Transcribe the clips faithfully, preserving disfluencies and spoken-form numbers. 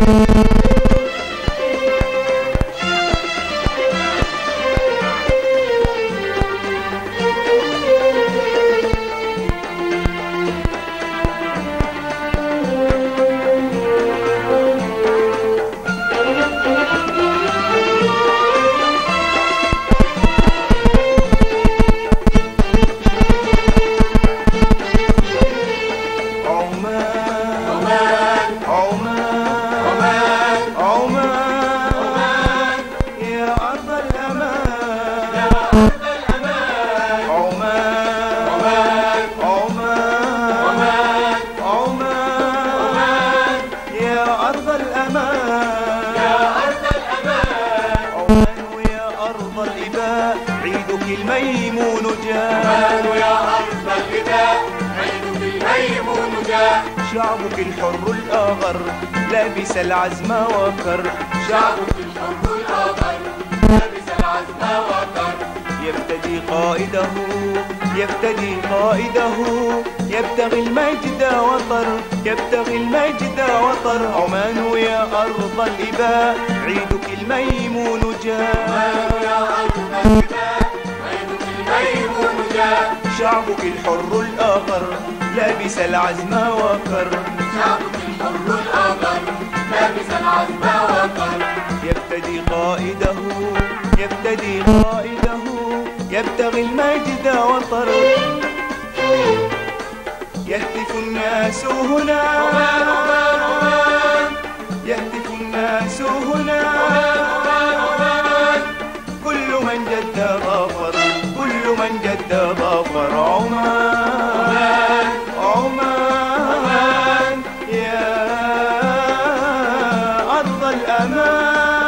الميمون جاء يا أرض الفداء عينك الميمون جاء شعبك الحر الآغر لابس العزم وكر شعبك الحر الآغر لابس العزم وكر يفتدي قائده يفتدي قائده يبتغي المجد وطر يبتغي المجد وطر عمان يا أرض الإباء عيدك الميمون جاء يا أرض الفداء عينك الميمون جاء شعبك الحر الآغر لابس العزم وكر شعبك الحر الآغر لابس العزم وكر يفتدي قائده يفتدي قائده يبتغي المجد وطر يهتف الناس هنا يهتف الناس هنا كل من جد ظفر كل من جد ظفر عمان عمان يا أرض الأمان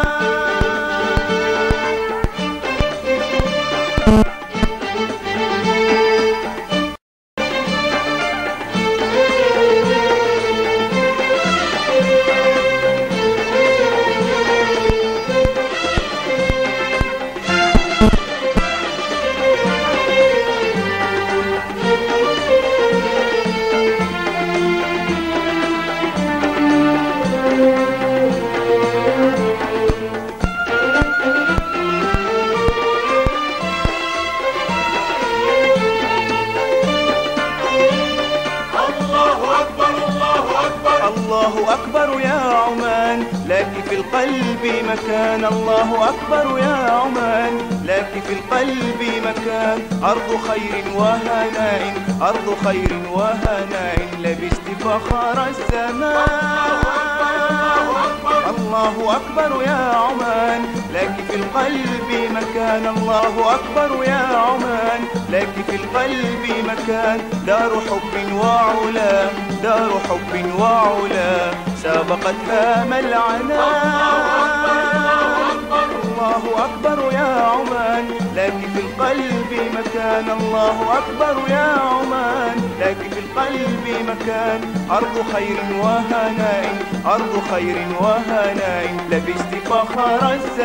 الله أكبر يا عمان لك في القلب مكان الله أكبر يا عمان لك في القلب مكان أرض خير وهناء أرض خير وهناء لبست فخر الزمان الله أكبر يا عمان لك في القلب مكان الله أكبر يا عمان لك في القلب مكان دار حب وعلا دار حب وعلا سابقتها ملعنا الله أكبر يا عمان لك في القلب مكان الله أكبر يا عمان لك في القلب مكان أرض خير وهناء أرض خير وهناء لبست فخر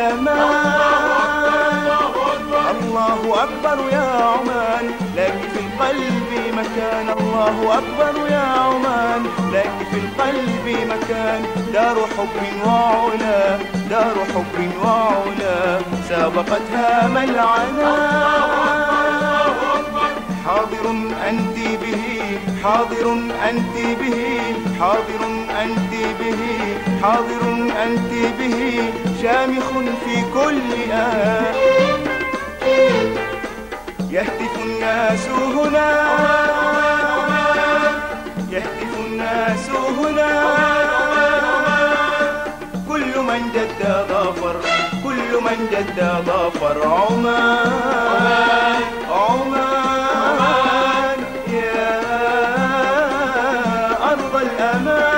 الزمان الله أكبر يا عمان لك في القلب مكان الله أكبر يا عمان لك في القلب مكان دار حب وعلا دار حب وعلا سابقتها ملعنا حاضر أنت به حاضر أنت به حاضر أنت به حاضر أنت به شامخ في كل آن يهتف الناس هنا يهتف الناس هنا كل من جد ظفر كل من جد ظفر عمان عمان يا أرض الأمان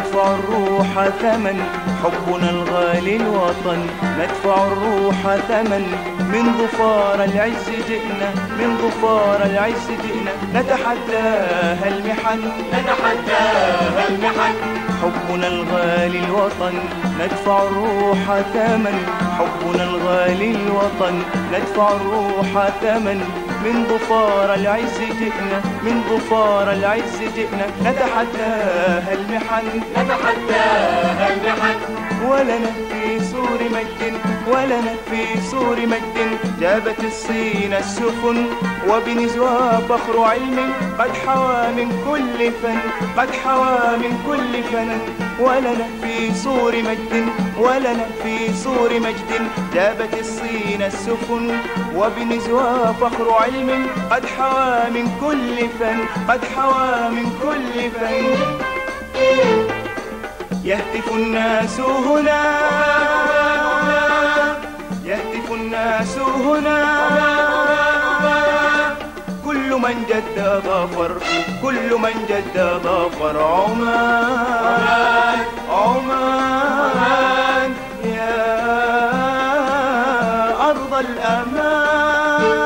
ندفع الروح ثمن حبنا الغالي الوطن، ندفع الروح ثمن من ظفار العز جئنا، من ظفار العز جئنا نتحداها المحن، نتحداها المحن. حبنا الغالي الوطن ندفع الروح ثمن، حبنا الغالي الوطن ندفع الروح ثمن من ظفار العز جئنا، من ظفار العز جئنا نتحداها المحن، نتحداها المحن. ولنا في سور مجد، ولنا في سور مجد جابت الصين السفن، وبنزوها فخر علم قد حوى من كل فن، قد حوى من كل فن. ولنا في سور مجد، ولنا في سور مجد جابت الصين السفن، وبنزوها فخر علم قد حوى من كل فن، قد حوى من كل فن. يهتف الناس هنا، يهتف الناس هنا، كل من جد ظفر، كل من جد ظفر. عمان عمان يا أرض الأمان.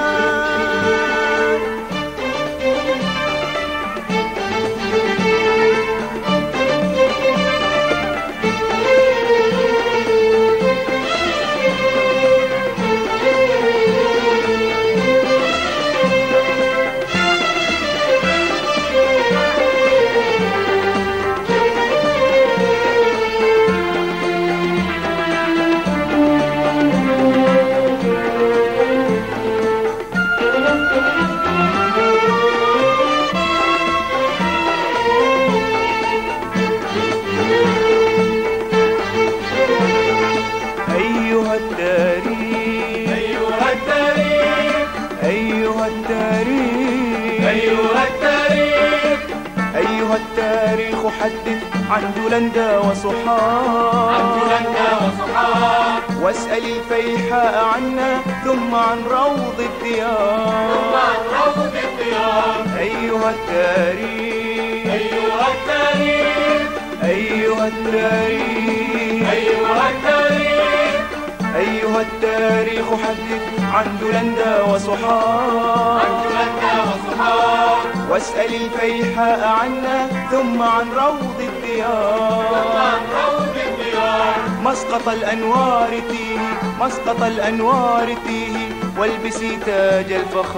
أيها التاريخ، أيها التاريخ، أيها التاريخ، أيها التاريخ، أيها التاريخ حدث عن جولندا وصحاب، عن جولندا وصحاب، واسأل الفيحاء عنا ثم عن روض الديار، ثم عن روض الديار. أيها التاريخ، أيها التاريخ، أيها التاريخ، أيها التاريخ، أيها التاريخ حدث عن جولندا وصحاب، عن جولندا وصحاب، واسأل الفيحاء عنا ثم عن روض الديار، ثم عن روض الديار. مسقط الأنوار تيه، مسقط الأنوار تيه، والبسي تاج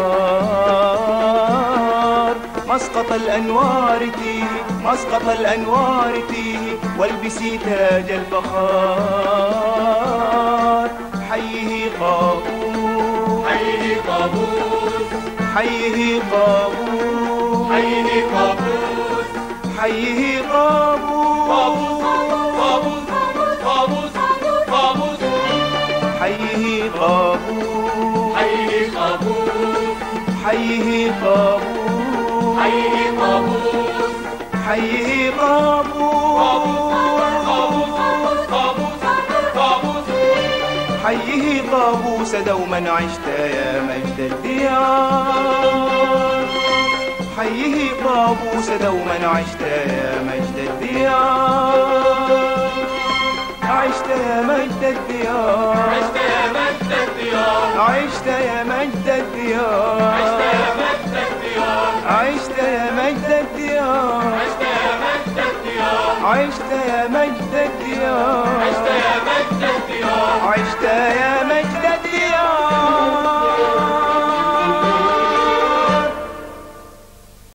الفخار. مسقط الأنوار تيه، مسقط الأنوار تيه، والبسي تاج الفخار. حيه قابوس، حيه قابوس، حيه قابوس، حيه قابوس، حيه قابوس، قابوس، قابوس، قابوس، حيه قابوس، حيه قابوس، حيه قابوس، حيه قابوس، حيه قابوس، قابوس، حيه قابوس دوما عشت يا مجد الديار، حيه قابوس دوما عشت يا مجد الديار، عشت يا مجد الديار، عشت يا مجد الديار، عشت يا مجد الديار، عشت يا مجد الديار، عشت يا مجد الديار، عشت يا مجد الديار، عشت يا مجد الديار، عشت يا